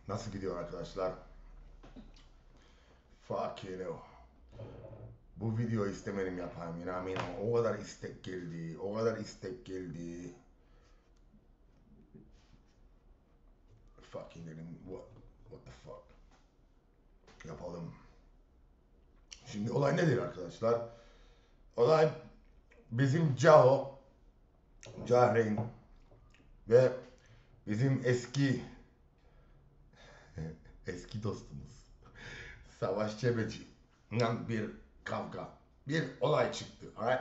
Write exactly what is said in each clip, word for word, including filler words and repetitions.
Nasıl gidiyor arkadaşlar? Fuck you know. Bu video istemedim yapayım. Yani o kadar istek geldi. O kadar istek geldi. Fucking dedim. What, what the fuck? Yapalım. Şimdi olay nedir arkadaşlar? Olay bizim Caho, Cahreyn ve bizim eski eski dostumuz Savaş Cebeci'yle bir kavga, bir olay çıktı. Right?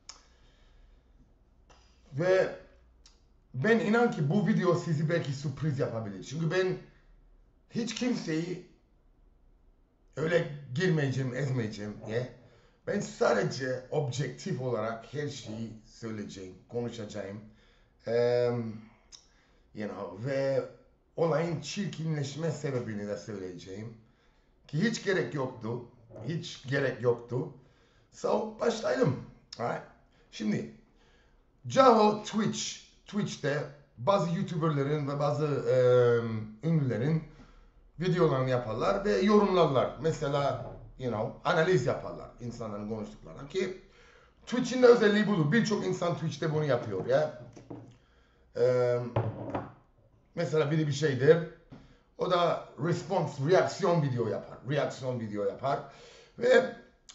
Ve ben inan ki bu video sizi belki sürpriz yapabilir. Çünkü ben hiç kimseyi öyle girmeyeceğim, ezmeyeceğim diye. Ben sadece objektif olarak her şeyi söyleyeceğim, konuşacağım. Um, you know, ve olayın çirkinleşme sebebini de söyleyeceğim. Ki hiç gerek yoktu. Hiç gerek yoktu. So, başlayalım. Alright. Şimdi, Caho Twitch, Twitch'te bazı YouTuber'ların ve bazı um, ünlülerin videolarını yaparlar ve yorumlarlar. Mesela, you know, analiz yaparlar insanların konuştuklarına ki Twitch'in de özelliği budur. Birçok insan Twitch'te bunu yapıyor ya. Ee, mesela biri bir şey der. O da response, reaksiyon video yapar. Reaksiyon video yapar. Ve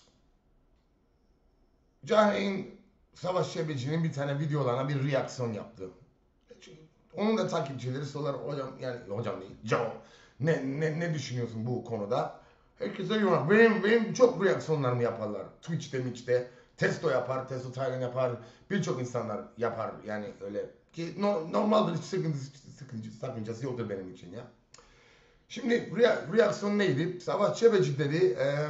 Cahreyn Savaş Cebeci'nin bir tane videolarına bir reaksiyon yaptı. Onun da takipçileri sorular hocam yani hocam değil, Caho. Ne, ne, ne düşünüyorsun bu konuda? Herkese yorum. Benim, benim çok reaksiyonlarımı yaparlar. Twitch'te, Twitch'te. Testo yapar, Testo Taylan yapar. Birçok insanlar yapar yani öyle. Ki no, normaldir, hiç sıkıntı, sıkıntı, sakıncası yoktur benim için ya. Şimdi re, reaksiyon neydi? Savaş Cebeci dedi, e,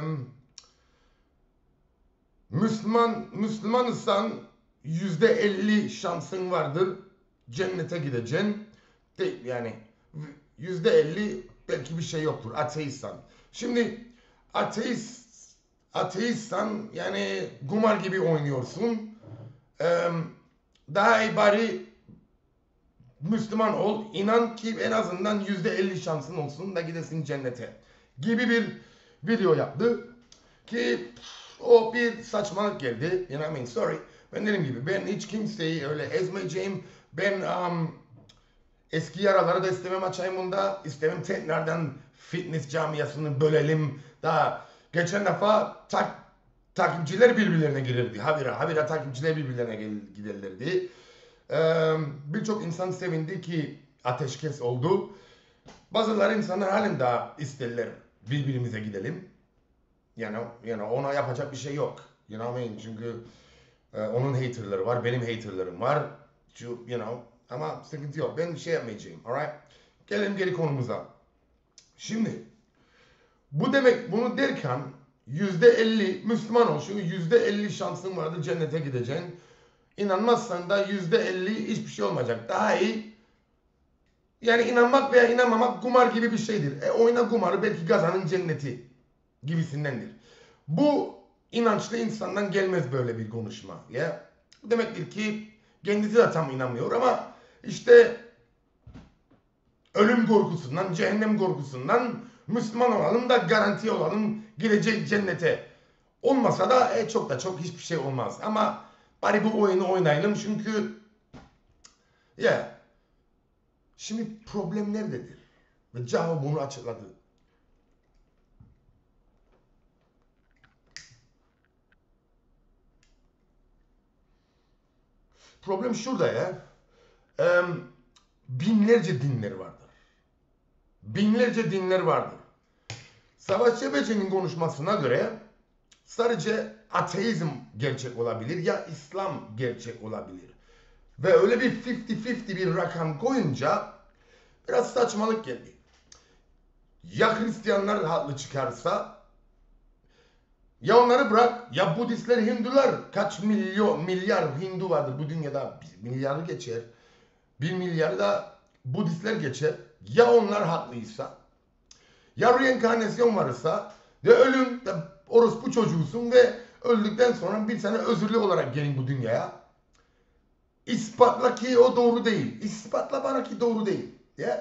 Müslüman, Müslümansan yüzde elli şansın vardır. Cennete gideceksin. De, yani yüzde elli belki bir şey yoktur. Ateistsan. Şimdi ateist ateistsan yani kumar gibi oynuyorsun. Ee, daha iyi bari Müslüman ol. İnan ki en azından yüzde elli şansın olsun da gidesin cennete. Gibi bir video yaptı. Ki o bir saçmalık geldi. You know what I mean? Sorry. Ben dediğim gibi ben hiç kimseyi öyle ezmeyeceğim. Ben um, eski yaraları da istemem açayım bunda. İstemem tekrardan fitness camiasını bölelim. Daha geçen defa tak, takipçiler birbirlerine girirdi. Habire, habire takipçiler birbirlerine giderlerdi. Ee, Birçok insan sevindi ki ateşkes oldu. Bazıları insanlar halen daha isterler birbirimize gidelim. You know, you know, ona yapacak bir şey yok. You know what I mean? Çünkü e, onun haterları var, benim haterlarım var. Şu, you know, ama sıkıntı yok. Ben şey yapmayacağım. Alright? Gelelim geri konumuza. Şimdi bu demek bunu derken yüzde elli Müslüman ol. Çünkü yüzde elli şansın vardır cennete gideceksin. İnanmazsan da yüzde elli hiçbir şey olmayacak. Daha iyi. Yani inanmak veya inanmamak kumar gibi bir şeydir. E oyna kumarı belki kazanın cenneti gibisindendir. Bu inançlı insandan gelmez böyle bir konuşma. Ya demektir ki kendisi de tam inanmıyor ama işte ölüm korkusundan, cehennem korkusundan Müslüman olalım da garanti olalım gidecek cennete. Olmasa da e, çok da çok hiçbir şey olmaz. Ama bari bu oyunu oynayalım çünkü ya yeah. Şimdi problem nerededir? Ve Caho bunu açıkladı. Problem şurada ya. Ee, binlerce dinler vardır. Binlerce dinler vardır. Savaş Cebeci'nin konuşmasına göre sadece ateizm gerçek olabilir ya İslam gerçek olabilir. Ve öyle bir elli elli bir rakam koyunca biraz saçmalık geldi. Ya Hristiyanlar haklı çıkarsa ya onları bırak ya Budistler, Hindular kaç milyon milyar Hindu vardır bu dünyada milyarı geçer. Bir milyarı da Budistler geçer. Ya onlar haklıysa ya reenkarnasyon varsa ve ölüm de orospu çocuğusun ve öldükten sonra bir sene özürlü olarak gelin bu dünyaya. İspatla ki o doğru değil. İspatla bana ki doğru değil. Ya?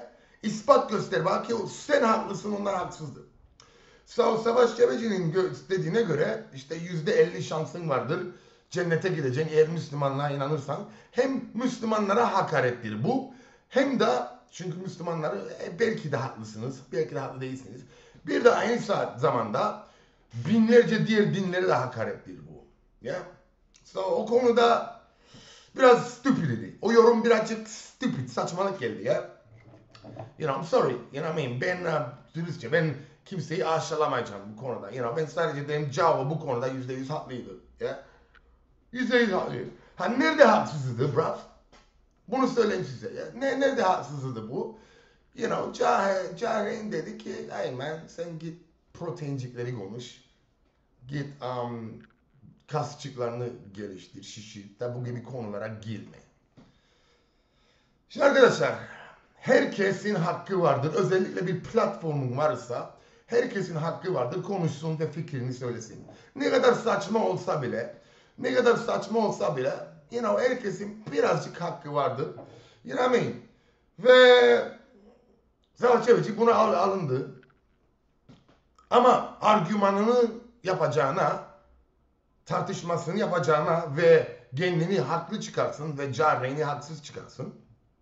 ispat göster bak ki sen haklısın, onlar haksızdır. Sağ Savaş Cebeci'nin dediğine göre işte yüzde elli şansın vardır. Cennete gideceksin eğer Müslümanlığa inanırsan. Hem Müslümanlara hakarettir bu. Hem de çünkü Müslümanları e, belki de haklısınız, belki de haklı değilsiniz. Bir de aynı saat zamanda binlerce diğer dinlere de hakarettir bu. Ya. Yeah? So, o konuda biraz stupid idi. O yorum birazcık stupid, saçmalık geldi ya. You know, I'm sorry. You know what I mean? Ben uh, dürüstçe ben kimseyi aşağılamayacağım bu konuda. You know, ben sadece dedim Cao bu konuda yüzde yüz haklıydı. Ya. Yüzde yüz haklıydı. Ha nerede haksızdı bruv? Bunu söyleyeyim size. Ya. Ne, nerede haksızdı bu? You know, Cahreyn dedi ki, hey man sen git proteincikleri konuş. Git um, kasçıklarını geliştir, şişir. Da bu gibi konulara girme. Şimdi arkadaşlar, herkesin hakkı vardır. Özellikle bir platformun varsa herkesin hakkı vardır. Konuşsun ve fikrini söylesin. Ne kadar saçma olsa bile, ne kadar saçma olsa bile, you know, herkesin birazcık hakkı vardır. You know what I mean? Ve Savaş Cebeci buna al alındı. Ama argümanını yapacağına, tartışmasını yapacağına ve kendini haklı çıkarsın ve Cahreyn'i haksız çıkarsın.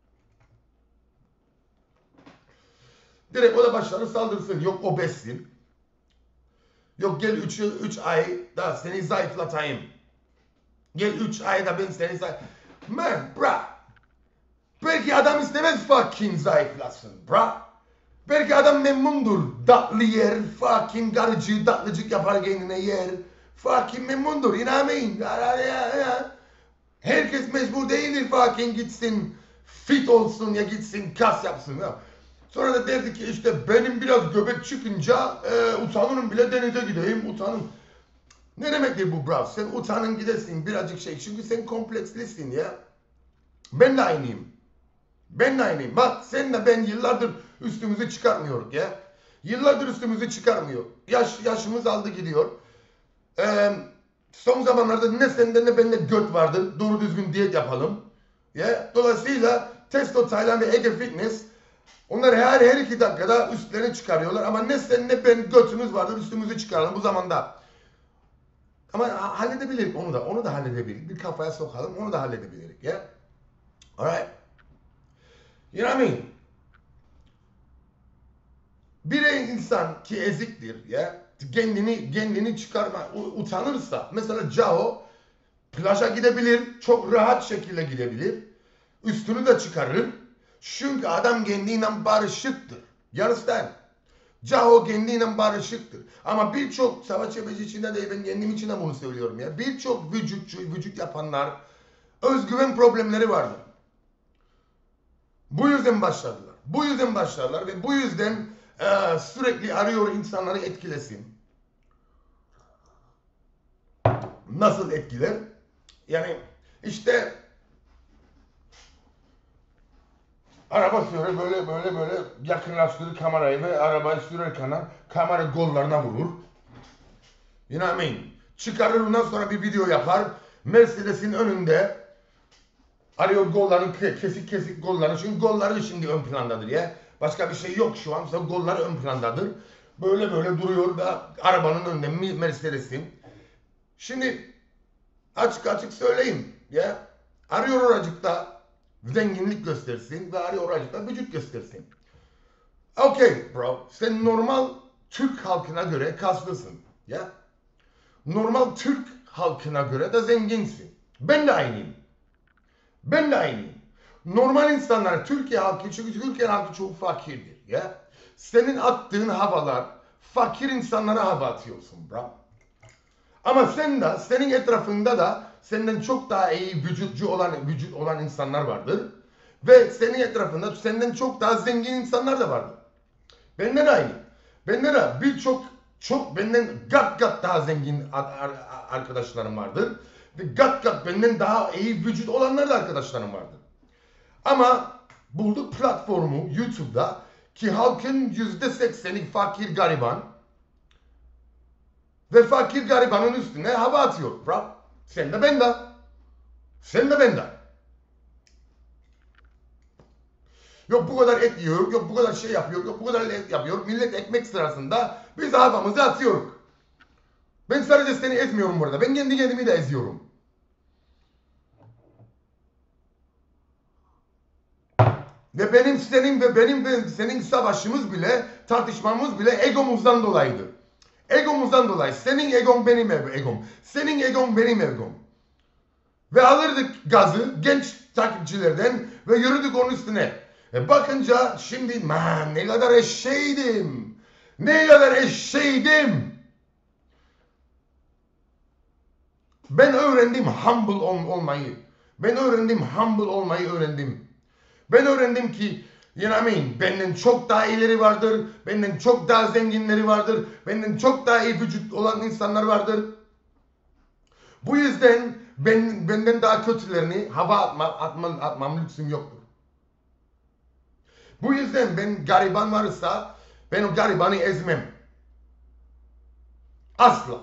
Direkt o da başlar saldırsın. Yok obezsin. Yok gel üç ay da seni zayıflatayım. Gel üç ayda ben seni zayıf... Man, bra. Belki adam istemez fucking zayıflasın, bra. Belki adam memnundur. Tatlı yer, fucking garıcı, tatlıcık yapar kendine yer. Fucking memnundur, you know what I mean? Herkes mecbur değildir fucking gitsin, fit olsun ya gitsin, kas yapsın ya. Sonra da derdi ki işte benim biraz göbek çıkınca e, utanırım bile denize gideyim, utanırım. Ne demektir bu brav? Sen utanın gidesin birazcık şey. Çünkü sen komplekslisin ya. Ben de aynıyım. Ben de aynıyım. Bak sen de ben yıllardır üstümüzü çıkarmıyoruz ya. Yıllardır üstümüzü çıkarmıyor. Yaş, yaşımız aldı gidiyor. Ee, son zamanlarda ne sende ne bende göt vardır. Doğru düzgün diyet yapalım. Ya. Dolayısıyla Testo, Taylan ve Ege Fitness onlar her her iki dakikada üstlerini çıkarıyorlar. Ama ne sen ne ben götümüz vardır üstümüzü çıkaralım bu zamanda. Ama halledebiliriz onu da. Onu da halledebiliriz. Bir kafaya sokalım onu da halledebiliriz. Ya. Alright. You know what I mean? Bir insan ki eziktir ya. Kendini kendini çıkarma utanırsa mesela Cao plaja gidebilir. Çok rahat şekilde gidebilir. Üstünü de çıkarır. Çünkü adam kendiyle barışıktır. You understand? Cao kendiyle barışıktır. Ama birçok Savaş Cebeci içinde de ben kendim için de bunu söylüyorum ya. Birçok vücutçu, vücut yapanlar özgüven problemleri vardır. Bu yüzden başladılar. Bu yüzden başladılar ve bu yüzden e, sürekli arıyor insanları etkilesin. Nasıl etkiler? Yani işte araba sürüyor böyle böyle böyle yakınlaştırır kamerayı ve arabayı sürerken kamera kollarına vurur. You know what I mean? Çıkarır ondan sonra bir video yapar. Mercedes'in önünde arıyor golların kesik kesik golları. Çünkü golları şimdi ön plandadır ya. Başka bir şey yok şu an. Gollar ön plandadır. Böyle böyle duruyor da arabanın önünde Mercedes'in. Şimdi açık açık söyleyeyim ya. Arıyor oracıkta zenginlik göstersin ve arıyor oracıkta vücut göstersin. Okay bro. Sen normal Türk halkına göre kaslısın ya. Normal Türk halkına göre de zenginsin. Ben de aynıyım. Ben de aynıyım. Normal insanlar, Türkiye halkı, çünkü Türkiye halkı çok fakirdir ya. Senin attığın havalar, fakir insanlara hava atıyorsun bro. Ama sen de, senin etrafında da senden çok daha iyi vücutçu olan, vücut olan insanlar vardır. Ve senin etrafında senden çok daha zengin insanlar da vardır. Benden de aynı. Benden de birçok, çok benden kat kat daha zengin arkadaşlarım vardır. Ve kat kat benden daha iyi vücut olanlar da arkadaşlarım vardır. Ama bulduk platformu YouTube'da ki halkın yüzde sekseni fakir gariban. Ve fakir garibanın üstüne hava atıyor. Bro. Sen de ben de. Sen de ben de. Yok bu kadar et yiyor, yok bu kadar şey yapıyor, yok bu kadar et yapıyor. Millet ekmek sırasında biz havamızı atıyoruz. Ben sadece seni ezmiyorum burada. Ben kendi kendimi de eziyorum. Ve benim senin ve benim ve senin savaşımız bile, tartışmamız bile egomuzdan dolayıydı. Egomuzdan dolayı. Senin egon benim egom. Senin egon benim egom. Ve alırdık gazı genç takipçilerden ve yürüdük onun üstüne. E bakınca şimdi man ne kadar eşeğiydim. Ne kadar eşeğiydim. Ben öğrendim humble ol olmayı. Ben öğrendim humble olmayı öğrendim. Ben öğrendim ki you know what I mean, benden çok daha iyileri vardır. Benden çok daha zenginleri vardır. Benden çok daha iyi vücut olan insanlar vardır. Bu yüzden ben, benden daha kötülerini hava atma, atmam, atmam lüksüm yoktur. Bu yüzden ben gariban varsa ben o garibanı ezmem. Asla.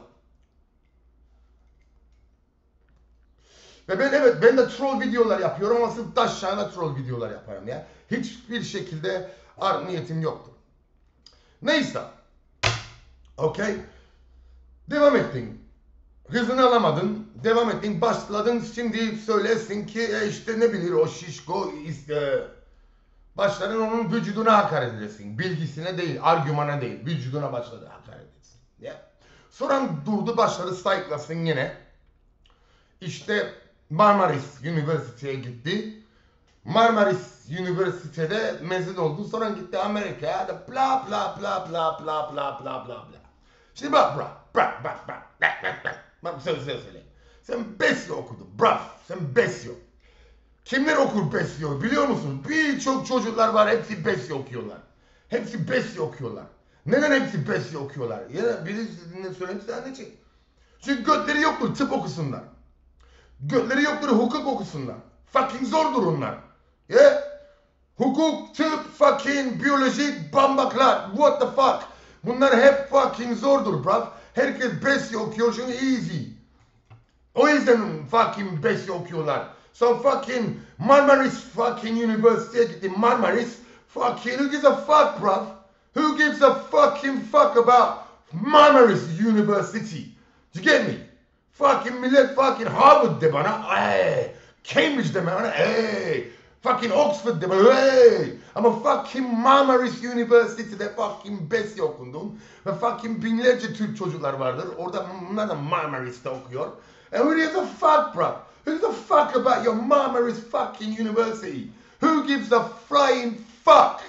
Ve ben evet ben de troll videolar yapıyorum ama sırf taşşağına troll videolar yaparım ya. Hiçbir şekilde art niyetim yoktur. Neyse. Okay. Devam ettin. Hızını alamadın. Devam ettin. Başladın. Şimdi söylesin ki e işte ne bilir o şişko işte. Başladın onun vücuduna hakaret edesin. Bilgisine değil, argümana değil. Vücuduna başladı hakaret etsin. Yeah. Sonra durdu başladı sayıklasın yine. İşte Marmaris Üniversitesi'ye gitti. Marmaris Üniversitesi'de mezun oldu. Sonra gitti Amerika'ya da bla bla bla bla bla bla bla bla bla. Şimdi bak bra, bra, bra, bra, bra, bra, bra. Bak söyle söyle söyle. Sen Besyo okudun, bravo. Sen Besyo. Kimler okur Besyo biliyor musun? Birçok çocuklar var, hepsi Besyo okuyorlar. Hepsi Besyo okuyorlar. Neden hepsi Besyo okuyorlar? Ya birisine söyleyeyim size anneciğim. Çünkü götleri yoktur, tıp okusunlar. Götleri yoktur, hukuk okusunlar. Fucking zordur onlar. Yeah? Hukuk, tıp, fucking biyoloji, bambaklar. What the fuck? Bunlar hep fucking zordur bruv. Herkes Besyo okuyor çünkü easy. O yüzden fucking Besyo okuyorlar. So fucking Marmaris fucking Üniversiteye gitti. Marmaris fucking who gives a fuck bruv? Who gives a fucking fuck about Marmaris University? Do you get me? Fucking millet fucking Harvard de bana. Hey. Cambridge de bana. Hey. Fucking Oxford de bana. Hey. Ama fucking Marmaris University'de fucking Besyo okundum. Ve fucking binlerce Türk çocuklar vardır. Orada bunlar da Marmaris'te okuyor. And who gives a fuck bro? Who gives a fuck about your Marmaris fucking University? Who gives a flying fuck?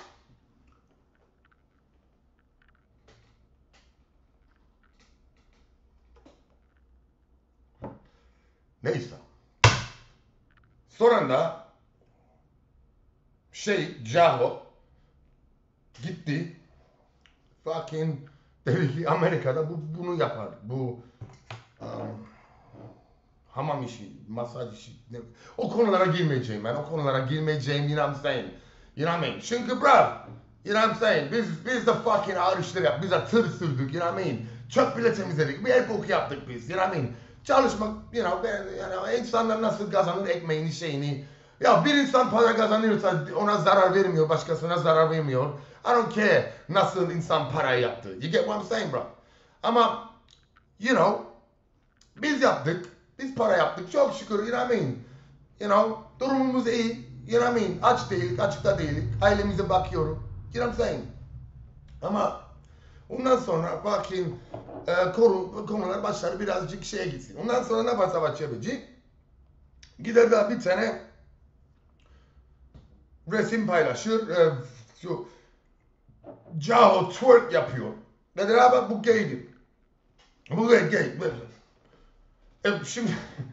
Neyse. Sonra da şey Caho gitti fucking dedi ki Amerika'da bu bunu yapar. Bu um, hamam işi, masaj işi. Ne, o konulara girmeyeceğim ben. O konulara girmeyeceğim. You know what I'm saying? You know what I mean? Çünkü bro, you know what I'm saying? Biz biz de fucking ağır işler yaptık. Biz de tır sürdük. You know what I mean? Çöp bile temizledik. Bir el boku yaptık biz. You know what I mean? Çalışmak, you know, yani insanlar nasıl kazanır ekmeğini şeyini. Ya bir insan para kazanıyorsa ona zarar vermiyor, başkasına zarar vermiyor. I don't care nasıl insan parayı yaptı. You get what I'm saying bro? Ama, you know, biz yaptık, biz para yaptık çok şükür, you know what I mean? You know, durumumuz iyi, you know what I mean? Aç değilik, açıkta değilik, ailemize bakıyorum. You know what I'm saying? Ama ondan sonra fucking e, konu, konular başlar birazcık şeye gitsin. Ondan sonra ne yapar Savaş Çebici? Gider daha bir tane resim paylaşır. E, şu Caho twerk yapıyor. Nedir abi bu gaydir. Bu gay gay. E, şimdi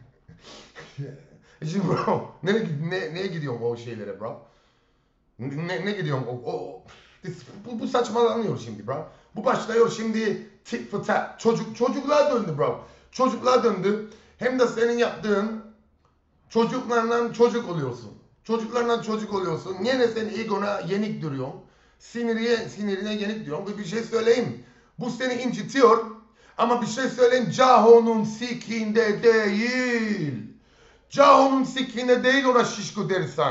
şimdi bro nereye, ne, neye gidiyorum o şeylere bro? Ne, ne gidiyorum o, o bu, bu saçmalanıyor şimdi bro. Bu başlıyor şimdi tit for tat. Çocuk, çocuklar döndü bro. Çocuklar döndü. Hem de senin yaptığın çocuklarla çocuk oluyorsun. Çocuklarla çocuk oluyorsun. Yine sen egona yenik duruyorsun. Siniriye, sinirine yenik duruyorsun. Ve bir şey söyleyeyim. Bu seni incitiyor. Ama bir şey söyleyeyim. Caho'nun sikinde değil. Caho'nun sikinde değil ona şişko dersen.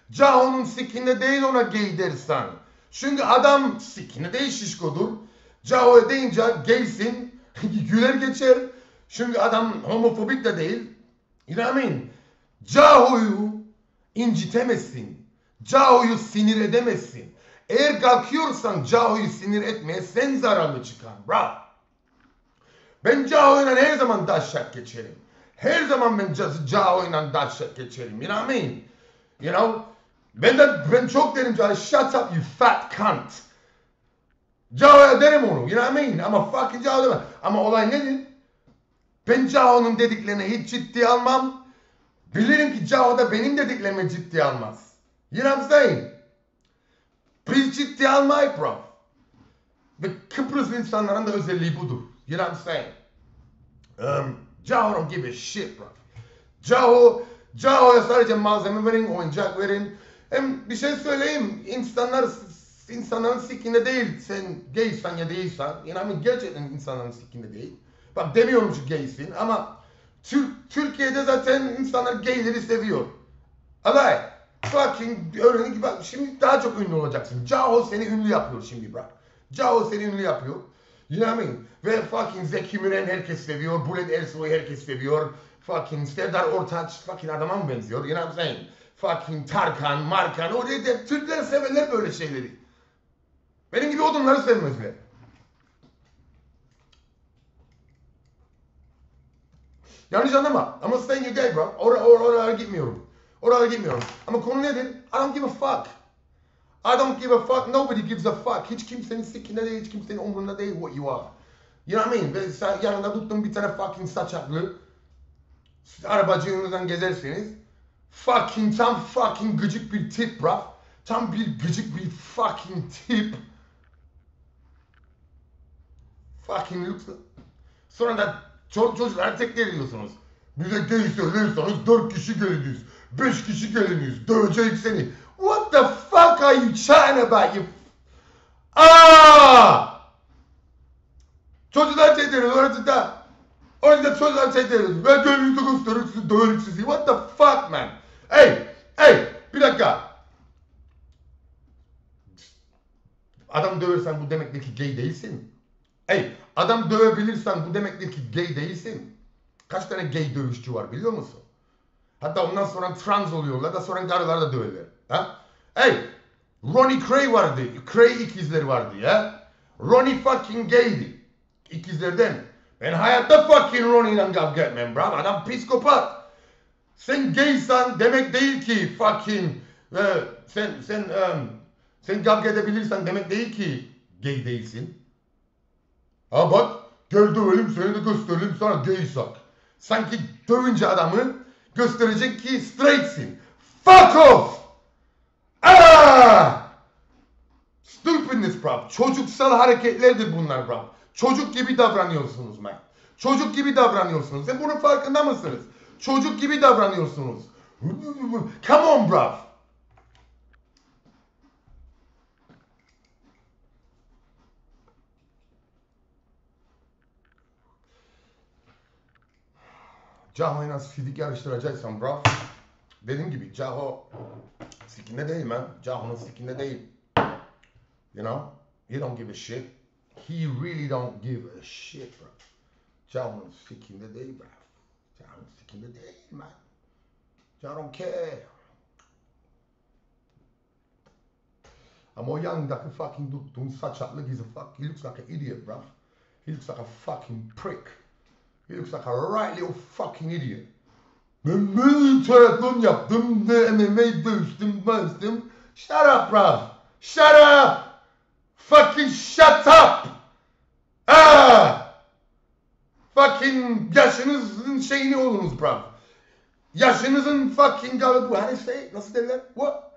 Caho'nun sikinde değil ona gay dersen. Çünkü adam sikinde değil şişkodur. Caho'ya deyince gaysin. Güler geçer. Çünkü adam homofobik de değil. You know what I mean? Caho'yu incitemezsin. Caho'yu sinir edemezsin. Eğer kalkıyorsan Caho'yu sinir etmeye sen zararlı çıkan. Bro. Ben Caho'yla her zaman daşşak geçerim. Her zaman ben Caho'yla daşşak geçerim. You know what I mean? You know? Ben de ben çok derim Caho'ya, shut up you fat cunt. Caho'ya derim onu. You know what I mean? Ama fucking Caho demem. Ama olay nedir? Ben Caho'nun dediklerini hiç ciddiye almam. Bilirim ki Caho da benim dediklerimi ciddiye almaz. You know what I'm saying? Biz ciddiye almayız bro. Ve Kıbrıs insanların da özelliği budur. You know what I'm saying? Um, Caho don't give a shit bro. Caho, Caho'ya sadece malzeme verin, oyuncak verin. Hem bir şey söyleyeyim, insanlar insanların sikinde değil, sen gaysen ya değilsen, yani gerçekten insanların sikinde değil. Bak demiyorum ki gaysin ama Türk, Türkiye'de zaten insanlar gayleri seviyor. Alay, fucking öğrenin bak şimdi daha çok ünlü olacaksın. Caho seni ünlü yapıyor şimdi bak. Caho seni ünlü yapıyor. You know what I mean? Ve fucking Zeki Müren herkes seviyor, Bülent Ersoy herkes seviyor. Fucking Serdar Ortaç fucking adama mı benziyor? You know what I'm saying? Fucking Tarkan, Markan, o de Türkler severler böyle şeyleri. Benim gibi odunları sevmezler. Yanlış anlama. Ama saying you gay bro. Or or oralara gitmiyorum. Oralara gitmiyorum. Ama konu nedir? I don't give a fuck. I don't give a fuck. Nobody gives a fuck. Hiç kimsenin sikinde değil, hiç kimsenin umurunda değil what you are. You know what I mean? Ve sen yanında tuttuğun bir tane fucking saçaklı arabacığınızdan gezerseniz fucking tam fucking gıcık bir tip bro. Tam bir gıcık bir fucking tip. Fucking looks. Sonra da çocuk çocuklara tekrar ediyorsunuz. Bize gay söylüyorsanız dört kişi geliniz. Beş kişi geliniz. Dövecek seni. What the fuck are you chatting about you? Aa! Çocuklar tekrar ediyor. Orada orada çocuklar tekrar ediyor. Ben gönlünüzü gösterir sizi döverim sizi. What the fuck man? Hey! Hey! Bir dakika. Adam döversen bu demektir ki gay değilsin. Hey! Adam dövebilirsen bu demektir ki gay değilsin. Kaç tane gay dövüşçü var biliyor musun? Hatta ondan sonra trans oluyorlar da sonra karılar da döverler. Ha? Hey! Ronnie Cray vardı. Cray ikizleri vardı ya. Ronnie fucking gaydi. İkizlerden. Ben hayatta fucking Ronnie'yle kavga etmem bro. Adam psikopat. Sen gaysan demek değil ki fucking e, sen sen um, sen kavga edebilirsen demek değil ki gay değilsin. Ha bak gel dövelim seni de gösterelim sana gaysak. Sanki dövünce adamı gösterecek ki straightsin. Fuck off! Ah! Stupidness bro. Çocuksal hareketlerdir bunlar bro. Çocuk gibi davranıyorsunuz man. Çocuk gibi davranıyorsunuz. Sen bunun farkında mısınız? Çocuk gibi davranıyorsunuz. Come on bro. Caho'yla fizik yarıştıracaksan bro. Dediğim gibi Caho sikinde değil man. Caho'nun sikinde değil. You know? He don't give a shit. He really don't give a shit bro. Caho'nun sikinde değil bro. Caho'nun sikinde değil man. Caho don't care. Ama o yanındaki fucking tuttuğun saçaklı he's a fuck. He looks like an idiot bro. He looks like a fucking prick. He looks like a right little fucking idiot. Ben böyle triathlon yaptım, ne M M A dövüştüm, dövüştüm. Shut up bro. Shut up. Fucking shut up. Ah. Fucking yaşınızın şeyini olunuz bro. Yaşınızın fucking bu hani şey nasıl derler? What?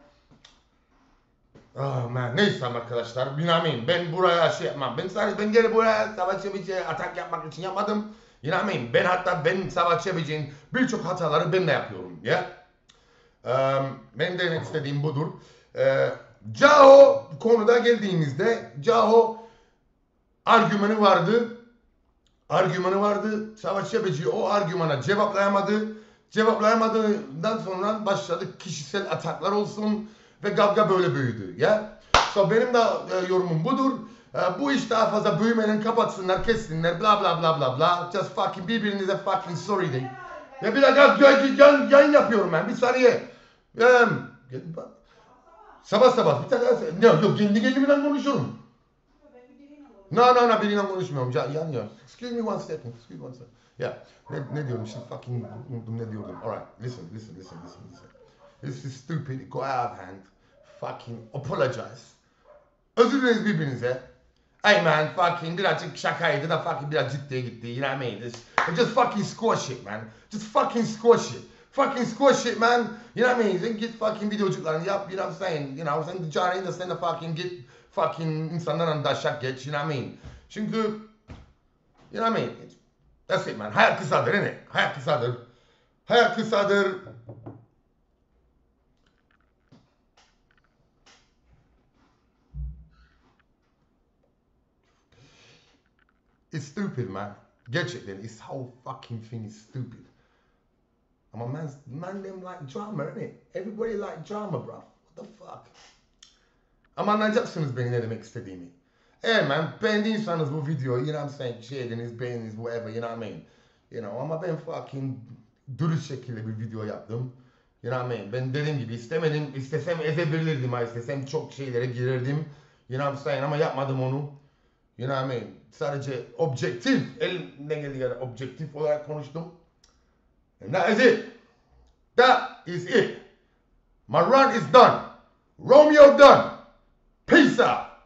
Oh man, neyse arkadaşlar, bilmem ben buraya şey yapmam. Ben sadece ben gene buraya savaşçı bir şey atak yapmak için yapmadım. İnanmayın ben hatta ben savaşçı yapabileceğim birçok hataları ben de yapıyorum ya. Yeah? Um, ben demek istediğim budur. Uh, Caho konuda geldiğimizde Caho argümanı vardı. Argümanı vardı. Savaşçı yapıcı o argümana cevaplayamadı. Cevaplayamadığından sonra başladık kişisel ataklar olsun ve kavga böyle büyüdü. Ya. So benim de e, yorumum budur. E, bu iş daha fazla büyümenin kapatsınlar, kessinler, bla bla bla bla bla. Just fucking birbirinize fucking sorry deyin. Ya bir dakika yayın, yayın yapıyorum ben. Bir saniye. Um, sabah sabah bir tane ne yok kendi kendimden konuşuyorum. No no no biriyle konuşmuyorum. Yan yan. Excuse me one second. Excuse me one second. Yeah. Ne, ne diyorum şimdi fucking unuttum ne diyordum. Alright listen listen listen listen listen. This is stupid. It got out of hand. Fucking apologize. Özür dileriz birbirinize. Hey man fucking birazcık şakaydı da fucking biraz ciddiye gitti. You know what I mean? Just, just fucking squash it man. Just fucking squash it. Fucking squash it man. You know what I mean? Sen git fucking videocuklarını yap. You know what I'm saying? You know sen de canın da sen de fucking git fucking insanlarla daşak geç. You know what I mean? Çünkü you know what I mean? That's it man. Hayat kısadır innit? Hayat kısadır. Hayat kısadır. It's stupid man. Gerçekten it's whole fucking thing is stupid. Ama man, man them like drama innit? Everybody like drama bro. What the fuck? Ama anlayacaksınız beni ne demek istediğimi. Hey man beğendiyseniz bu videoyu you know what I'm saying share'diniz beğendiniz whatever you know what I mean. You know ama ben fucking dürüst şekilde bir video yaptım. You know what I mean? Ben dediğim gibi istemedim. İstesem ezebilirdim ha istesem çok şeylere girirdim. You know what I'm saying ama yapmadım onu. You know what I mean? Sadece objektif, elimden geldiği kadar objektif olarak konuştum. And that is it. That is it. My run is done. Romeo done. Peace out.